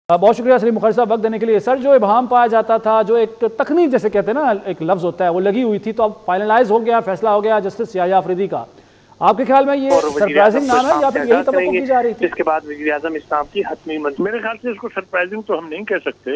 بہت شکریہ سلیم مخرج صاحب وقت دینے کے لیے. سر جو ابہام پایا جاتا تھا, جو ایک تکنی جیسے کہتے ہیں نا ایک لفظ ہوتا ہے, وہ لگی ہوئی تھی, تو اب فائنلائز ہو گیا, فیصلہ ہو گیا جسٹس یحییٰ آفریدی کا. آپ کے خیال میں یہ سرپرائزنگ نام ہے یا پھر یہی توقع کی جا رہی تھی؟ اس کے بعد وزیر اعظم اسلام کی حتمی منظوری. میرے خیال سے اس کو سرپرائزنگ تو ہم نہیں کہہ سکتے,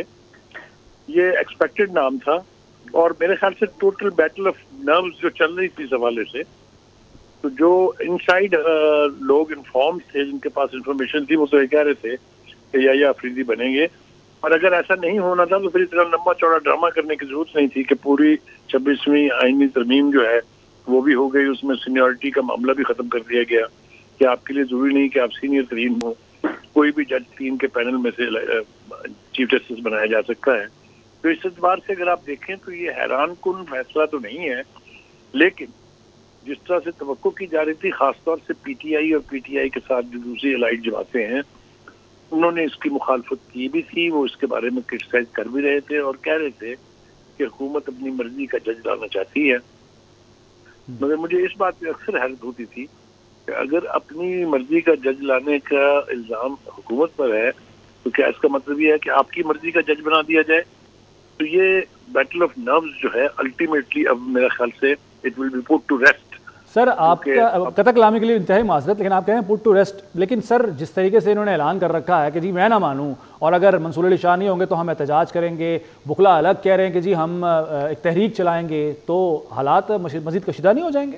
یہ ایکسپیکٹڈ نام تھا. اور میرے خیال سے ٹوٹل بیٹل آف نروز جو چل رہی تھی اس حوالے سے, تو جو انسائیڈ لوگ انفارم تھے, جن کے پاس انفارمیشن تھی, وہ تو یہ کہہ رہے تھے کہ یحییٰ آفریدی بنیں گے. اور اگر ایسا نہیں ہونا تھا تو پھر اتنا لمبا چوڑا ڈرامہ کرنے کی ضرورت نہیں تھی کہ پوری 26ویں آئینی ترمیم جو ہے وہ بھی ہو گئی, اس میں سینیورٹی کا معاملہ بھی ختم کر دیا گیا کہ آپ کے لیے ضروری نہیں کہ آپ سینئر ترین ہوں, کوئی بھی جج 3 کے پینل میں سے چیف جسٹس بنایا جا سکتا ہے. تو اس اعتبار سے اگر آپ دیکھیں تو یہ حیران کن فیصلہ تو نہیں ہے, لیکن جس طرح سے توقع کی جا رہی تھی, خاص طور سے پی ٹی آئی اور پی ٹی آئی کے ساتھ جو دوسری الائڈ جماعتیں ہیں, انہوں نے اس کی مخالفت کی بھی تھی, وہ اس کے بارے میں کرٹیسائز کر بھی رہے تھے اور کہہ رہے تھے کہ حکومت اپنی مرضی کا جج لانا چاہتی ہے. مگر مجھے اس بات پہ اکثر حیرت ہوتی تھی کہ اگر اپنی مرضی کا جج لانے کا الزام حکومت پر ہے تو کیا اس کا مطلب یہ ہے کہ آپ کی مرضی کا جج بنا دیا جائے؟ تو یہ بیٹل آف نروز جو ہے الٹیمیٹلی اب میرا خیال سے it will be put to rest. Sir آپ کا قطع کلامی کے لیے انتہائی معذرت, لیکن آپ کہیں پٹ ٹو ریسٹ, لیکن سر جس طریقے سے انہوں نے اعلان کر رکھا ہے کہ جی میں نہ مانوں اور اگر منصور علی شاہ نہیں ہوں گے تو ہم احتجاج کریں گے, وکلا الگ کہہ رہے ہیں کہ جی ہم ایک تحریک چلائیں گے, تو حالات مزید کشیدہ نہیں ہو جائیں گے؟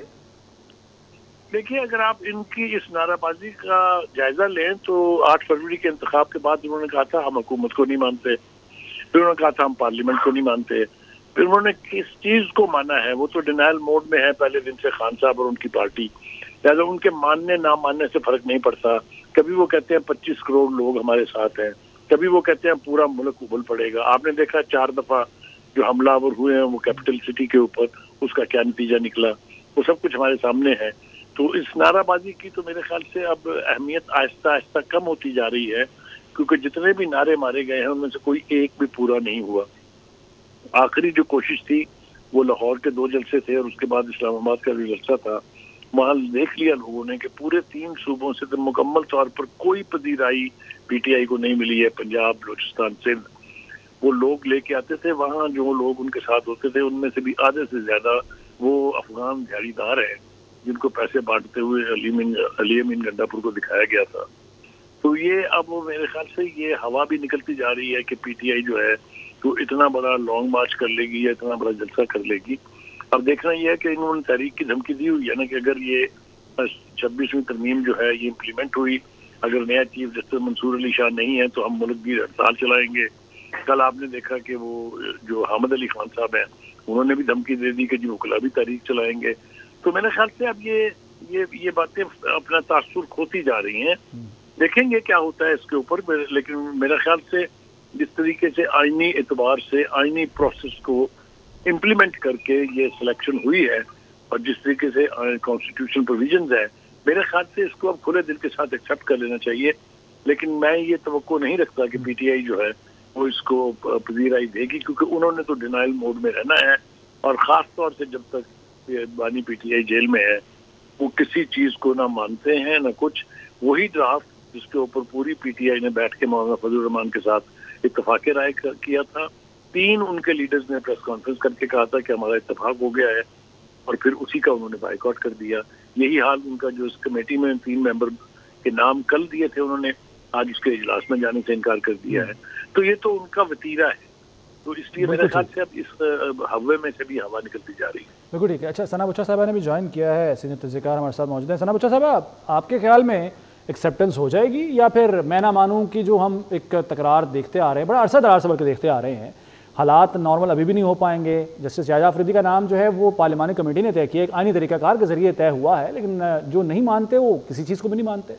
دیکھیے, اگر آپ ان کی اس نعرہ بازی کا جائزہ لیں تو 8 فروری کے انتخاب کے بعد انہوں نے کہا تھا ہم حکومت کو نہیں مانتے, پھر انہوں نے کہا تھا ہم پارلیمنٹ کو نہیں مانتے, پھر انہوں نے کس چیز کو مانا ہے, وہ تو ڈینائل موڈ میں ہے پہلے دن سے خان صاحب اور ان کی پارٹی, لہٰذا ان کے ماننے نہ ماننے سے فرق نہیں پڑتا. کبھی وہ کہتے ہیں 25 کروڑ لوگ ہمارے ساتھ ہیں, کبھی وہ کہتے ہیں پورا ملک ابل پڑے گا. آپ نے دیکھا 4 دفعہ جو حملہ آور ہوئے ہیں وہ کیپٹل سٹی کے اوپر, اس کا کیا نتیجہ نکلا, وہ سب کچھ ہمارے سامنے ہے. تو اس نعرہ بازی کی تو میرے خیال سے اب اہمیت آہستہ آہستہ کم ہوتی جا رہی ہے, کیونکہ جتنے بھی نعرے مارے گئے ہیں ان میں سے کوئی ایک بھی پورا نہیں ہوا. آخری جو کوشش تھی وہ لاہور کے 2 جلسے تھے اور اس کے بعد اسلام آباد کا جو جلسہ تھا, وہاں دیکھ لیا لوگوں نے کہ پورے 3 صوبوں سے تو مکمل طور پر کوئی پذیرائی پی ٹی آئی کو نہیں ملی ہے. پنجاب, بلوچستان, سندھ, وہ لوگ لے کے آتے تھے, وہاں جو لوگ ان کے ساتھ ہوتے تھے ان میں سے بھی آدھے سے زیادہ وہ افغان دیہڑی دار ہیں جن کو پیسے بانٹتے ہوئے علی امین گنڈا پور کو دکھایا گیا تھا. تو یہ اب میرے خیال سے یہ ہوا بھی نکلتی جا رہی ہے کہ پی ٹی آئی جو ہے تو اتنا بڑا لانگ مارچ کر لے گی یا اتنا بڑا جلسہ کر لے گی. اب دیکھنا یہ ہے کہ انہوں نے تحریک کی دھمکی دی ہوئی ہے نا کہ اگر یہ 26ویں ترمیم جو ہے یہ امپلیمنٹ ہوئی, اگر نیا چیف جسٹس منصور علی شاہ نہیں ہے تو ہم ملک کی ہڑتال چلائیں گے. کل آپ نے دیکھا کہ وہ جو حامد علی خان صاحب ہیں انہوں نے بھی دھمکی دے دی کہ جی وکلا بھی تحریک چلائیں گے. تو میرے خیال سے اب یہ باتیں اپنا تاثر کھوتی جا رہی ہیں. دیکھیں گے کیا ہوتا ہے اس کے اوپر, لیکن میرا خیال سے جس طریقے سے آئینی اعتبار سے آئینی پروسیس کو امپلیمنٹ کر کے یہ سلیکشن ہوئی ہے اور جس طریقے سے کانسٹیٹیوشن پروویژنز ہے, میرے خیال سے اس کو اب کھلے دل کے ساتھ ایکسیپٹ کر لینا چاہیے. لیکن میں یہ توقع نہیں رکھتا کہ پی ٹی آئی جو ہے وہ اس کو پذیرائی دے گی, کیونکہ انہوں نے تو ڈینائل موڈ میں رہنا ہے. اور خاص طور سے جب تک بانی پی ٹی آئی جیل میں ہے وہ کسی چیز کو نہ مانتے ہیں نہ کچھ. وہی ڈرافٹ جس کے اوپر پوری پی ٹی آئی نے بیٹھ کے مولانا فضل الرحمان کے ساتھ اتفاق رائے کیا تھا, 3 ان کے لیڈرز نے پریس کانفرنس کر کے کہا تھا کہ ہمارا اتفاق ہو گیا ہے, اور پھر اسی کا انہوں نے بائیک آؤٹ کر دیا. یہی حال ان کا جو اس کمیٹی میں 3 ممبر کے نام کل دیے تھے انہوں نے آج اس کے اجلاس میں جانے سے انکار کر دیا ہے. تو یہ تو ان کا وتیرہ ہے, تو اس لیے میرے خیال سے اب اس ہوے میں سے بھی ہوا نکلتی جا رہی ہے. بالکل ٹھیک ہے. اچھا, ثنا بچہ صاحبہ نے بھی جوائن کیا ہے, سینئر تجزیہ‌کار ہمارے ساتھ موجود ہیں. ثنا بچہ صاحبہ, آپ کے خیال میں ایکسیپٹنس ہو جائے گی یا پھر میں نہ مانوں کی جو ہم ایک تکرار دیکھتے آ رہے ہیں, بڑا عرصہ دراز سے بلکہ دیکھتے آ رہے ہیں, حالات نارمل ابھی بھی نہیں ہو پائیں گے؟ جسٹس یحییٰ آفریدی کا نام جو ہے وہ پارلیمانی کمیٹی نے طے کیا, ایک آئینی طریقہ کار کے ذریعے طے ہوا ہے, لیکن جو نہیں مانتے وہ کسی چیز کو بھی نہیں مانتے.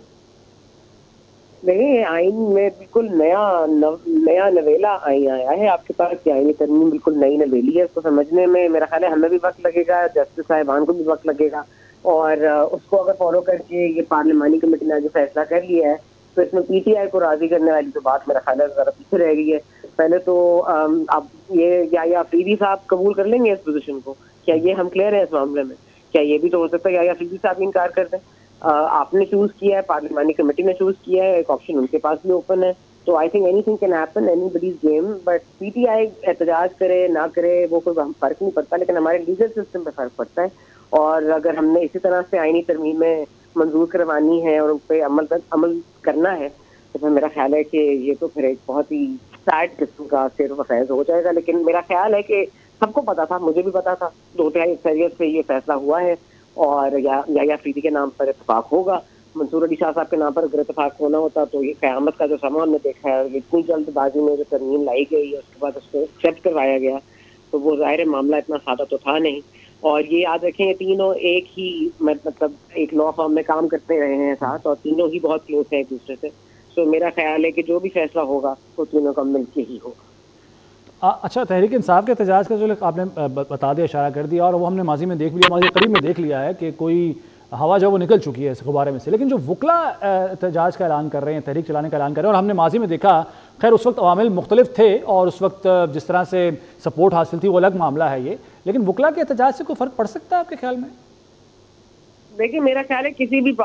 نہیں, آئین میں بالکل نیا نویلا آئین آیا ہے آپ کے پاس. یہ آئینی ترمیم بالکل نئی نویلی ہے, اس کو سمجھنے میں میرا خیال ہے ہمیں بھی وقت لگے گا, جسٹس صاحبان کو بھی وقت لگے گا, اور اس کو اگر فالو کر کے یہ پارلیمانی کمیٹی نے جو فیصلہ کر لیا ہے تو اس میں پی ٹی آئی کو راضی کرنے والی تو بات میرا خیال ہے ذرا پیچھے رہ گئی ہے. پہلے تو اب یہ یحییٰ آفریدی صاحب قبول کر لیں گے اس پوزیشن کو؟ کیا یہ ہم کلیئر ہیں اس معاملے میں؟ کیا یہ بھی تو ہو سکتا ہے یحییٰ آفریدی صاحب انکار کر دیں؟ آپ نے چوز کیا ہے, پارلیمانی کمیٹی نے چوز کیا ہے, ایک آپشن ان کے پاس بھی اوپن ہے. تو I think anything can happen anybody's game. But P T I احتجاج کرے نہ کرے وہ کوئی فرق نہیں پڑتا, لیکن ہمارے لیگل سسٹم پہ فرق پڑتا ہے. اور اگر ہم نے اسی طرح سے آئینی ترمیمیں منظور کروانی ہے اور ان پہ عمل کرنا ہے تو پھر میرا خیال ہے کہ یہ تو پھر ایک بہت ہی سیڈ قسم کا سیر و فیض ہو جائے گا. لیکن میرا خیال ہے کہ سب کو پتا تھا, مجھے بھی پتا تھا, 2/3 اکثریت سے یہ فیصلہ ہوا ہے اور یا فریدی کے نام پر اتفاق ہوگا. منصور علی شاہ صاحب کے نام پر اگر اتفاق ہونا ہوتا تو یہ قیامت کا جو سما ہم نے دیکھا ہے, اتنی جلد بازی میں جو ترمیم لائی گئی ہے اس کے بعد اس کو ایکسیپٹ کروایا گیا, تو وہ ظاہر معاملہ اتنا سادہ تو تھا نہیں. اور یہ یاد رکھیں یہ تینوں ایک ہی مطلب ایک لا فرم میں کام کرتے رہے ہیں ساتھ, اور تینوں ہی بہت کلوز ہیں ایک دوسرے سے. سو میرا خیال ہے کہ جو بھی فیصلہ ہوگا وہ تینوں کا مل کے ہی ہوگا. اچھا, تحریک انصاف کے احتجاج کا جو آپ نے بتا دیا, اشارہ کر دیا, اور وہ ہم نے ماضی میں دیکھ لیا, ماضی قریب میں دیکھ لیا ہے کہ کوئی ہوا جو وہ نکل چکی ہے اس غبارے میں سے. لیکن جو وکلا احتجاج کا اعلان کر رہے ہیں, تحریک چلانے کا اعلان کر رہے ہیں, اور ہم نے ماضی میں دیکھا, خیر اس وقت عوامل مختلف تھے اور اس وقت جس طرح سے سپورٹ حاصل تھی وہ الگ معاملہ ہے یہ, لیکن وکلا کے احتجاج سے کوئی فرق پڑ سکتا ہے آپ کے خیال میں؟ دیکھیے میرا خیال ہے کسی بھی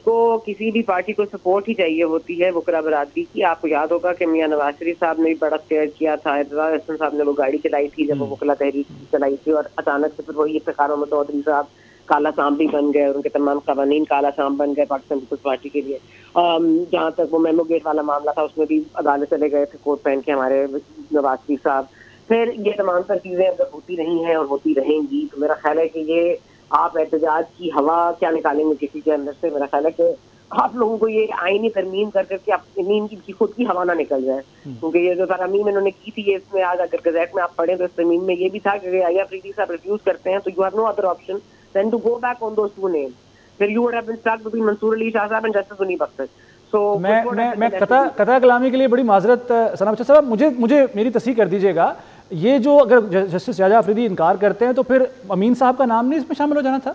پارٹی کو سپورٹ ہی چاہیے ہوتی ہے وکلا برادری کی. آپ کو یاد ہوگا کہ میاں نواز شریف صاحب نے بھی بڑا تیز کیا تھا, اعتزاز احسن صاحب نے وہ گاڑی چلائی تھی جب وہ وکلا تحریک چلائی تھی, اور اچانک سے پھر وہی افتخار احمد چودھری صاحب کالا سانپ بھی بن گئے, اور ان کے تمام قوانین کالا سانپ بن گئے پاکستان پیپلز پارٹی کے لیے. جہاں تک وہ میمو گیٹ والا معاملہ تھا اس میں بھی عدالت چلے گئے تھے کوٹ پہن کے ہمارے نواز شریف صاحب. پھر یہ تمام تر چیزیں اگر ہوتی رہی ہیں اور ہوتی رہیں گی تو میرا خیال ہے کہ یہ آپ احتجاج کی ہوا کیا نکالیں گے کسی کے اندر سے. میرا خیال ہے کہ آپ لوگوں کو یہ آئینی ترمیم کر کے ان کی خود کی ہوا نہ نکل جائے, کیونکہ یہ جو ترمیم انہوں نے کی تھی اس میں آج اگر گزیٹ میں آپ پڑھیں تو اس ترمیم میں یہ بھی تھا کہ اگر فریدی صاحب ریفیوز کرتے ہیں تو you have no other option then to go back on those two names. پھر you would have been stuck between Mansoor Ali Shah صاحب and justice Munib Akhtar. So میں قطع کلامی کے لیے بڑی معذرت ثنا بچہ صاحب, مجھے میری تصحیح کر دیجیے گا, یہ جو اگر جسٹس شاہجہاں آفریدی انکار کرتے ہیں تو پھر امین صاحب کا نام نہیں اس میں شامل ہو جانا تھا؟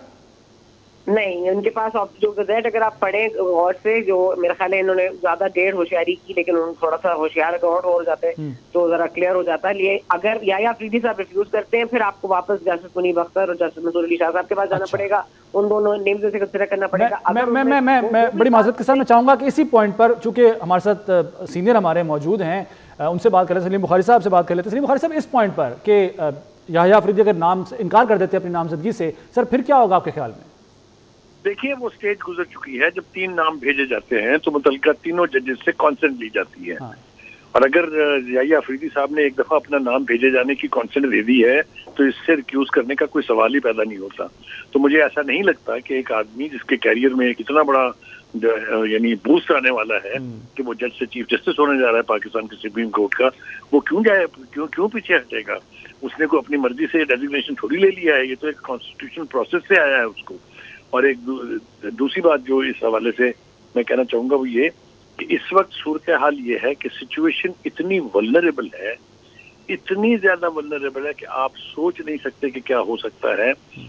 نہیں, ان کے پاس جو گزیٹ اگر آپ پڑھیں غور سے, جو میرا خیال ہے انہوں نے زیادہ دیر ہوشیاری کی, لیکن انہوں نے تھوڑا سا ہوشیار اگر اور ہو جاتے تو ذرا کلیئر ہو جاتا ہے. اگر یا فریدی صاحب ریفیوز کرتے ہیں پھر آپ کو واپس جسٹس منیب اختر اور جسٹس منصور علی شاہ صاحب کے پاس جانا پڑے گا, ان دونوں نیمز سے کنسیڈر کرنا پڑے گا. میں بڑی معذرت کے ساتھ میں چاہوں گا کہ اسی پوائنٹ پر, چونکہ ہمارے ساتھ سینئر ہمارے موجود ہیں, ان سے بات کر لیتے ہیں, سلیم بخاری صاحب سے بات کر لیتے ہیں. سلیم بخاری صاحب, اس پوائنٹ پر کہ یحییٰ آفریدی اگر نام سے انکار کر دیتے اپنی نامزدگی سے, سر پھر کیا ہوگا آپ کے خیال میں؟ دیکھیے وہ سٹیج گزر چکی ہے, جب 3 نام بھیجے جاتے ہیں تو متعلقہ تینوں ججز سے کانسنٹ لی جاتی ہے. اور اگر یحییٰ آفریدی صاحب نے ایک دفعہ اپنا نام بھیجے جانے کی کانسنٹ دے دی ہے تو اس سے ریکیوز کرنے کا کوئی سوال ہی پیدا نہیں ہوتا. تو مجھے ایسا نہیں لگتا کہ ایک آدمی جس کے کیریئر میں ایک اتنا بڑا یعنی بوسٹ آنے والا ہے کہ وہ جج سے چیف جسٹس ہونے جا رہا ہے پاکستان کے سپریم کورٹ کا, وہ کیوں پیچھے ہٹے گا؟ اس نے کوئی اپنی مرضی سے ڈیزگنیشن تھوڑی لے لیا ہے, یہ تو ایک کانسٹیٹیوشنل پروسیس سے آیا ہے اس کو. اور ایک دوسری بات جو اس حوالے سے میں کہنا چاہوں گا وہ یہ کہ اس وقت صورتحال یہ ہے کہ سچویشن اتنی ولنریبل ہے, اتنی زیادہ ولنریبل ہے کہ آپ سوچ نہیں سکتے کہ کیا ہو سکتا ہے.